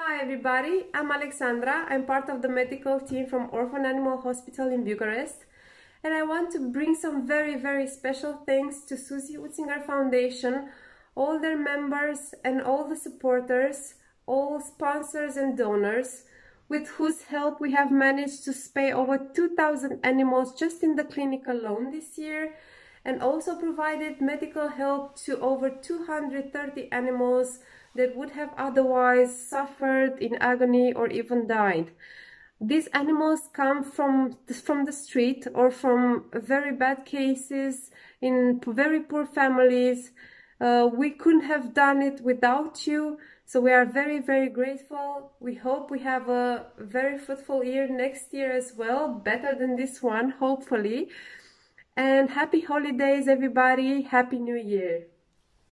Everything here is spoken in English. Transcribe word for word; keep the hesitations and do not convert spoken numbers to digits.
Hi everybody, I'm Alexandra. I'm part of the medical team from Orphan Animal Hospital in Bucharest, and I want to bring some very very special thanks to Susie Utzinger Foundation, all their members and all the supporters, all sponsors and donors, with whose help we have managed to spay over two thousand animals just in the clinic alone this year, and also provided medical help to over two hundred thirty animals that would have otherwise suffered in agony or even died. These animals come from, from the street or from very bad cases in very poor families. Uh, we couldn't have done it without you, so we are very very grateful. We hope we have a very fruitful year next year as well, better than this one, hopefully. And happy holidays everybody, happy new year.